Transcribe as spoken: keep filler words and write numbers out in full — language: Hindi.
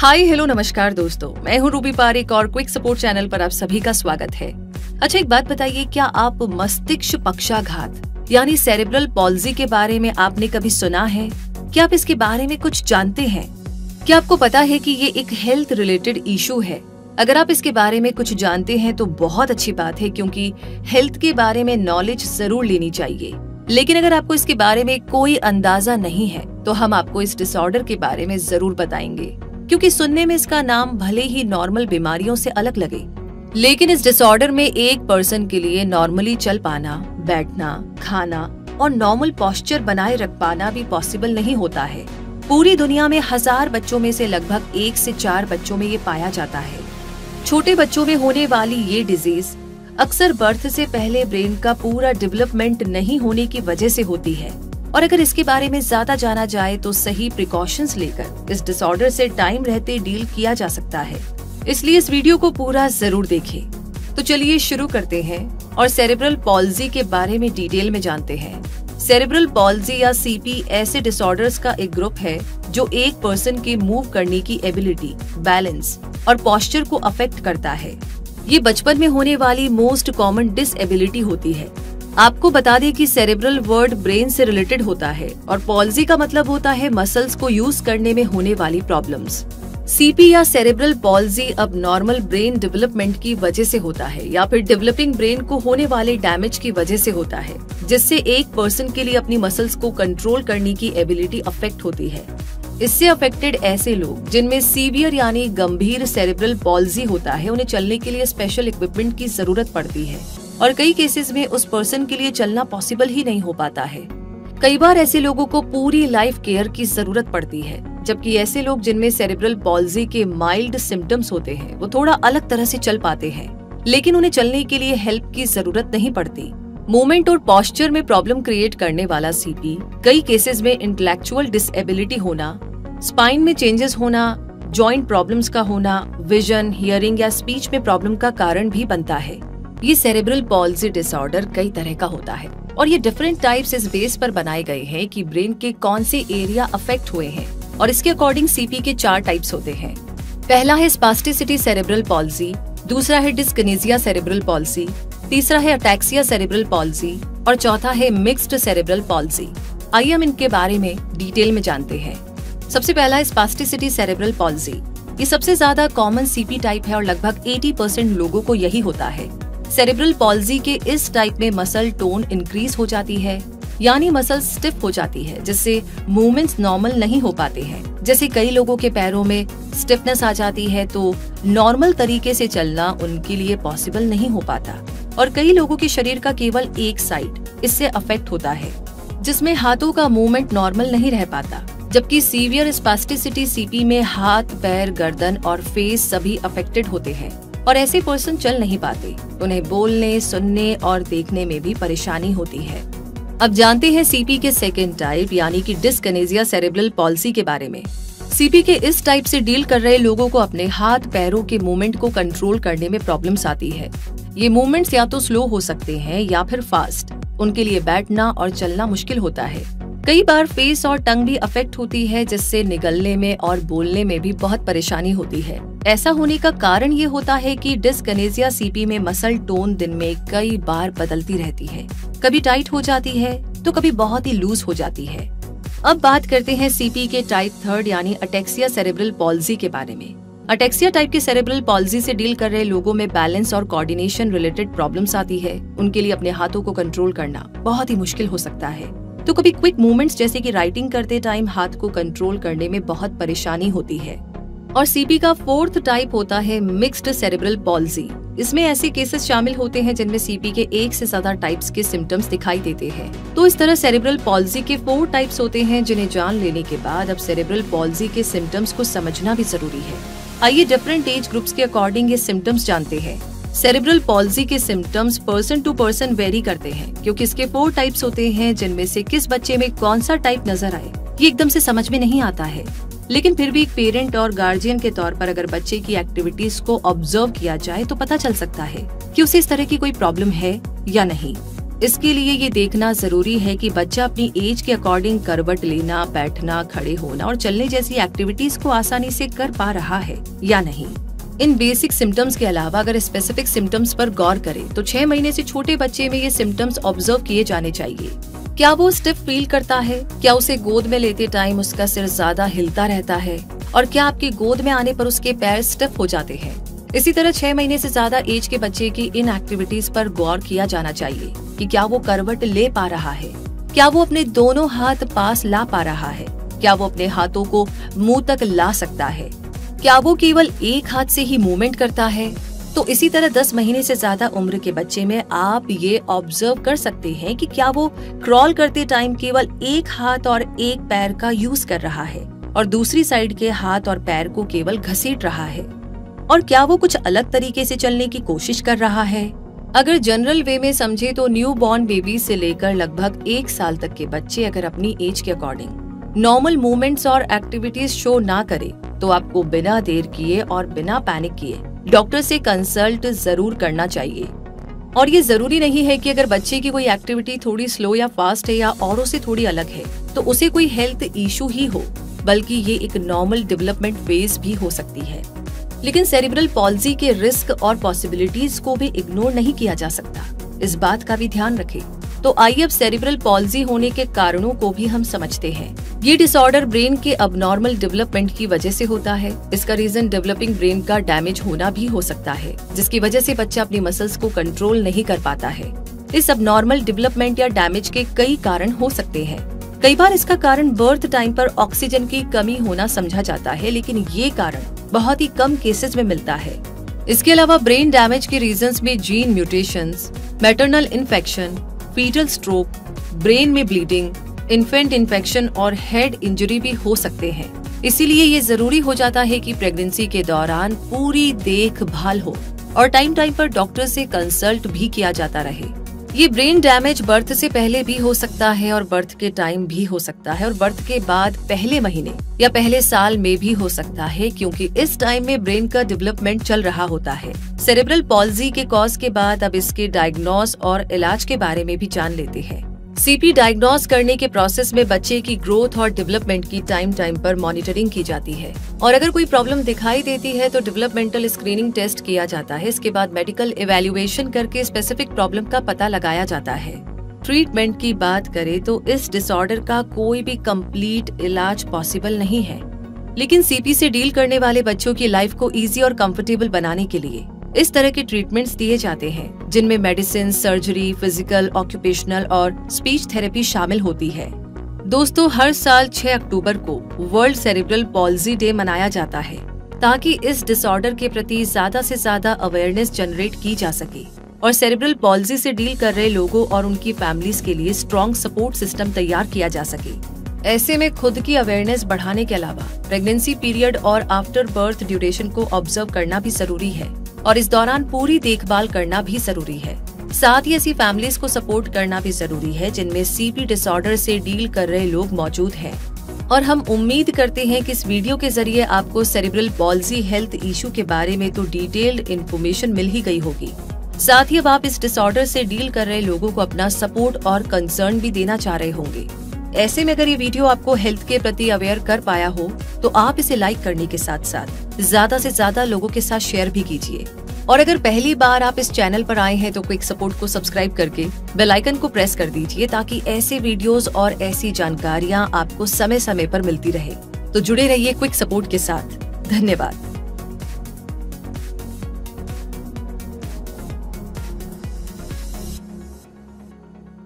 हाय हेलो नमस्कार दोस्तों, मैं हूँ रूबी पारिक और क्विक सपोर्ट चैनल पर आप सभी का स्वागत है। अच्छा, एक बात बताइए, क्या आप मस्तिष्क पक्षाघात यानी सेरेब्रल पॉल्जी के बारे में आपने कभी सुना है? क्या आप इसके बारे में कुछ जानते हैं? क्या आपको पता है कि ये एक हेल्थ रिलेटेड इशू है? अगर आप इसके बारे में कुछ जानते हैं तो बहुत अच्छी बात है, क्योंकि हेल्थ के बारे में नॉलेज जरूर लेनी चाहिए। लेकिन अगर आपको इसके बारे में कोई अंदाजा नहीं है तो हम आपको इस डिसऑर्डर के बारे में जरूर बताएंगे, क्योंकि सुनने में इसका नाम भले ही नॉर्मल बीमारियों से अलग लगे, लेकिन इस डिसऑर्डर में एक पर्सन के लिए नॉर्मली चल पाना, बैठना, खाना और नॉर्मल पोस्चर बनाए रख पाना भी पॉसिबल नहीं होता है। पूरी दुनिया में हजार बच्चों में से लगभग एक से चार बच्चों में ये पाया जाता है। छोटे बच्चों में होने वाली ये डिजीज अक्सर बर्थ से पहले ब्रेन का पूरा डेवलपमेंट नहीं होने की वजह से होती है, और अगर इसके बारे में ज्यादा जाना जाए तो सही प्रिकॉशंस लेकर इस डिसऑर्डर से टाइम रहते डील किया जा सकता है। इसलिए इस वीडियो को पूरा जरूर देखें। तो चलिए शुरू करते हैं और सेरेब्रल पॉल्जी के बारे में डिटेल में जानते हैं। सेरेब्रल पॉल्जी या सीपी ऐसे डिसऑर्डर्स का एक ग्रुप है जो एक पर्सन के मूव करने की एबिलिटी, बैलेंस और पोस्चर को अफेक्ट करता है। ये बचपन में होने वाली मोस्ट कॉमन डिसएबिलिटी होती है। आपको बता दें कि सेरेब्रल वर्ड ब्रेन से रिलेटेड होता है और पॉल्जी का मतलब होता है मसल्स को यूज करने में होने वाली प्रॉब्लम्स। सीपी या सेरेब्रल पॉल्जी अब नॉर्मल ब्रेन डेवलपमेंट की वजह से होता है या फिर डेवलपिंग ब्रेन को होने वाले डैमेज की वजह से होता है, जिससे एक पर्सन के लिए अपनी मसल्स को कंट्रोल करने की एबिलिटी अफेक्ट होती है। इससे अफेक्टेड ऐसे लोग जिनमें सीवियर यानी गंभीर सेरेब्रल पॉल्जी होता है, उन्हें चलने के लिए स्पेशल इक्विपमेंट की जरूरत पड़ती है और कई केसेस में उस पर्सन के लिए चलना पॉसिबल ही नहीं हो पाता है। कई बार ऐसे लोगों को पूरी लाइफ केयर की जरूरत पड़ती है, जबकि ऐसे लोग जिनमें सेरेब्रल पॉल्जी के माइल्ड सिम्टम्स होते हैं वो थोड़ा अलग तरह से चल पाते हैं, लेकिन उन्हें चलने के लिए हेल्प की जरूरत नहीं पड़ती। मूवमेंट और पोस्चर में प्रॉब्लम क्रिएट करने वाला सीपी कई केसेस में इंटेलेक्चुअल डिसएबिलिटी होना, स्पाइन में चेंजेस होना, जॉइंट प्रॉब्लम्स का होना, विजन, हियरिंग या स्पीच में प्रॉब्लम का कारण भी बनता है। ये सेरेब्रल पॉल्जी डिसऑर्डर कई तरह का होता है और ये डिफरेंट टाइप्स इस बेस पर बनाए गए हैं कि ब्रेन के कौन से एरिया अफेक्ट हुए हैं, और इसके अकॉर्डिंग सीपी के चार टाइप्स होते हैं। पहला है स्पास्टिसिटी सेरेब्रल पॉल्जी, दूसरा है डिस्किनेसिया सेरेब्रल पॉल्जी, तीसरा है अटैक्सिया सेरेब्रल पॉल्जी और चौथा है मिक्स्ड सेरेब्रल पॉल्जी। आइए हम इनके बारे में डिटेल में जानते हैं। सबसे पहला है स्पास्टिसिटी सेरेब्रल पॉल्जी। ये सबसे ज्यादा कॉमन सीपी टाइप है और लगभग अस्सी परसेंट लोगों को यही होता है। सेरेब्रल पॉल्जी के इस टाइप में मसल टोन इंक्रीज हो जाती है, यानी मसल स्टिफ हो जाती है, जिससे मूवमेंट्स नॉर्मल नहीं हो पाते हैं। जैसे कई लोगों के पैरों में स्टिफनेस आ जाती है तो नॉर्मल तरीके से चलना उनके लिए पॉसिबल नहीं हो पाता, और कई लोगों के शरीर का केवल एक साइड इससे अफेक्ट होता है, जिसमें हाथों का मूवमेंट नॉर्मल नहीं रह पाता। जबकि सीवियर स्पास्टिसिटी सीपी में हाथ, पैर, गर्दन और फेस सभी अफेक्टेड होते हैं और ऐसे पर्सन चल नहीं पाते। उन्हें बोलने, सुनने और देखने में भी परेशानी होती है। अब जानते हैं सीपी के सेकेंड टाइप यानी कि डिस्किनेसिया सेरेब्रल पॉल्जी के बारे में। सीपी के इस टाइप से डील कर रहे लोगों को अपने हाथ पैरों के मूवमेंट को कंट्रोल करने में प्रॉब्लम्स आती है। ये मूवमेंट्स या तो स्लो हो सकते हैं या फिर फास्ट। उनके लिए बैठना और चलना मुश्किल होता है। कई बार फेस और टंग भी अफेक्ट होती है, जिससे निगलने में और बोलने में भी बहुत परेशानी होती है। ऐसा होने का कारण ये होता है कि डिस्किनेसिया सीपी में मसल टोन दिन में कई बार बदलती रहती है। कभी टाइट हो जाती है तो कभी बहुत ही लूज हो जाती है। अब बात करते हैं सीपी के टाइप थर्ड यानी अटैक्सिया सेरेब्रल पॉल्जी के बारे में। अटैक्सिया टाइप के सेरेब्रल पॉल्जी से डील कर रहे लोगों में बैलेंस और कोऑर्डिनेशन रिलेटेड प्रॉब्लम्स आती है। उनके लिए अपने हाथों को कंट्रोल करना बहुत ही मुश्किल हो सकता है। तो कभी क्विक मूवमेंट्स जैसे कि राइटिंग करते टाइम हाथ को कंट्रोल करने में बहुत परेशानी होती है। और सीपी का फोर्थ टाइप होता है मिक्स्ड सेरेब्रल पॉल्जी। इसमें ऐसे केसेस शामिल होते हैं जिनमें सीपी के एक से ज्यादा टाइप्स के सिम्टम्स दिखाई देते हैं। तो इस तरह सेरेब्रल पॉल्जी के फोर टाइप्स होते हैं, जिन्हें जान लेने के बाद अब सेरेब्रल पॉल्जी के सिम्टम्स को समझना भी जरूरी है। आइए डिफरेंट एज ग्रुप्स के अकॉर्डिंग ये सिम्टम्स जानते हैं। सेरेब्रल पॉल्जी के symptoms person to person vary करते हैं, क्योंकि इसके फोर टाइप्स होते हैं, जिनमें से किस बच्चे में कौन सा टाइप नजर आए ये एकदम से समझ में नहीं आता है। लेकिन फिर भी एक पेरेंट और गार्जियन के तौर पर अगर बच्चे की एक्टिविटीज को ऑब्जर्व किया जाए तो पता चल सकता है कि उसे इस तरह की कोई प्रॉब्लम है या नहीं। इसके लिए ये देखना जरूरी है कि बच्चा अपनी एज के अकॉर्डिंग करवट लेना, बैठना, खड़े होना और चलने जैसी एक्टिविटीज को आसानी से कर पा रहा है या नहीं। इन बेसिक सिम्टम्स के अलावा अगर स्पेसिफिक सिम्टम्स पर गौर करें तो छह महीने से छोटे बच्चे में ये सिम्टम्स ऑब्जर्व किए जाने चाहिए। क्या वो स्टिफ फील करता है? क्या उसे गोद में लेते टाइम उसका सिर ज्यादा हिलता रहता है? और क्या आपकी गोद में आने पर उसके पैर स्टिफ हो जाते हैं? इसी तरह छह महीने से ज्यादा एज के बच्चे की इन एक्टिविटीज पर गौर किया जाना चाहिए कि क्या वो करवट ले पा रहा है, क्या वो अपने दोनों हाथ पास ला पा रहा है, क्या वो अपने हाथों को मुंह तक ला सकता है, क्या वो केवल एक हाथ से ही मूवमेंट करता है। तो इसी तरह दस महीने से ज्यादा उम्र के बच्चे में आप ये ऑब्जर्व कर सकते हैं कि क्या वो क्रॉल करते टाइम केवल एक हाथ और एक पैर का यूज कर रहा है और दूसरी साइड के हाथ और पैर को केवल घसीट रहा है, और क्या वो कुछ अलग तरीके से चलने की कोशिश कर रहा है। अगर जनरल वे में समझे तो न्यू बॉर्न बेबी से लेकर लगभग एक साल तक के बच्चे अगर अपनी एज के अकॉर्डिंग नॉर्मल मूवमेंट्स और एक्टिविटीज शो ना करे तो आपको बिना देर किए और बिना पैनिक किए डॉक्टर से कंसल्ट जरूर करना चाहिए। और ये जरूरी नहीं है कि अगर बच्चे की कोई एक्टिविटी थोड़ी स्लो या फास्ट है या औरों से थोड़ी अलग है तो उसे कोई हेल्थ इशू ही हो, बल्कि ये एक नॉर्मल डेवलपमेंट फेज भी हो सकती है। लेकिन सेरिब्रल पॉल्जी के रिस्क और पॉसिबिलिटीज को भी इग्नोर नहीं किया जा सकता, इस बात का भी ध्यान रखें। तो आइए अब सेरिब्रल पॉल्जी होने के कारणों को भी हम समझते हैं। ये डिसऑर्डर ब्रेन के अबनॉर्मल डेवलपमेंट की वजह से होता है। इसका रीजन डेवलपिंग ब्रेन का डैमेज होना भी हो सकता है, जिसकी वजह से बच्चा अपनी मसल्स को कंट्रोल नहीं कर पाता है। इस अबनॉर्मल डेवलपमेंट या डैमेज के कई कारण हो सकते हैं। कई बार इसका कारण बर्थ टाइम पर ऑक्सीजन की कमी होना समझा जाता है, लेकिन ये कारण बहुत ही कम केसेस में मिलता है। इसके अलावा ब्रेन डैमेज के रीजंस में gene mutations, maternal infection, fetal stroke, brain में ब्लीडिंग, इन्फेंट इन्फेक्शन और हेड इंजरी भी हो सकते हैं। इसीलिए ये जरूरी हो जाता है कि प्रेगनेंसी के दौरान पूरी देखभाल हो और टाइम टाइम पर डॉक्टर से कंसल्ट भी किया जाता रहे। ये ब्रेन डैमेज बर्थ से पहले भी हो सकता है और बर्थ के टाइम भी हो सकता है और बर्थ के बाद पहले महीने या पहले साल में भी हो सकता है, क्योंकि इस टाइम में ब्रेन का डेवलपमेंट चल रहा होता है। सेरेब्रल पॉल्जी के कॉज के बाद अब इसके डायग्नोस और इलाज के बारे में भी जान लेते हैं। सीपी डायग्नोस करने के प्रोसेस में बच्चे की ग्रोथ और डेवलपमेंट की टाइम टाइम पर मॉनिटरिंग की जाती है और अगर कोई प्रॉब्लम दिखाई देती है तो डेवलपमेंटल स्क्रीनिंग टेस्ट किया जाता है। इसके बाद मेडिकल इवैल्यूएशन करके स्पेसिफिक प्रॉब्लम का पता लगाया जाता है। ट्रीटमेंट की बात करें तो इस डिसऑर्डर का कोई भी कंप्लीट इलाज पॉसिबल नहीं है, लेकिन सीपी से डील करने वाले बच्चों की लाइफ को इजी और कंफर्टेबल बनाने के लिए इस तरह के ट्रीटमेंट्स दिए जाते हैं, जिनमें मेडिसिन, सर्जरी, फिजिकल, ऑक्यूपेशनल और स्पीच थेरेपी शामिल होती है। दोस्तों, हर साल छह अक्टूबर को वर्ल्ड सेरेब्रल पॉल्जी डे मनाया जाता है ताकि इस डिसऑर्डर के प्रति ज्यादा से ज्यादा अवेयरनेस जनरेट की जा सके और सेरेब्रल पॉल्जी से डील कर रहे लोगों और उनकी फैमिलीज के लिए स्ट्रॉन्ग सपोर्ट सिस्टम तैयार किया जा सके। ऐसे में खुद की अवेयरनेस बढ़ाने के अलावा प्रेगनेंसी पीरियड और आफ्टर बर्थ ड्यूरेशन को ऑब्जर्व करना भी जरूरी है और इस दौरान पूरी देखभाल करना भी जरूरी है। साथ ही ऐसी फैमिलीज को सपोर्ट करना भी जरूरी है जिनमें सीपी डिसऑर्डर से डील कर रहे लोग मौजूद हैं। और हम उम्मीद करते हैं कि इस वीडियो के जरिए आपको सेरेब्रल पॉल्जी हेल्थ इशू के बारे में तो डिटेल्ड इन्फॉर्मेशन मिल ही गई होगी। साथ ही अब आप इस डिसऑर्डर से डील कर रहे लोगों को अपना सपोर्ट और कंसर्न भी देना चाह रहे होंगे। ऐसे में अगर ये वीडियो आपको हेल्थ के प्रति अवेयर कर पाया हो तो आप इसे लाइक करने के साथ साथ ज्यादा से ज्यादा लोगों के साथ शेयर भी कीजिए। और अगर पहली बार आप इस चैनल पर आए हैं तो क्विक सपोर्ट को सब्सक्राइब करके बेल आइकन को प्रेस कर दीजिए ताकि ऐसे वीडियोस और ऐसी जानकारियां आपको समय समय पर मिलती रहे। तो जुड़े रहिए क्विक सपोर्ट के साथ। धन्यवाद।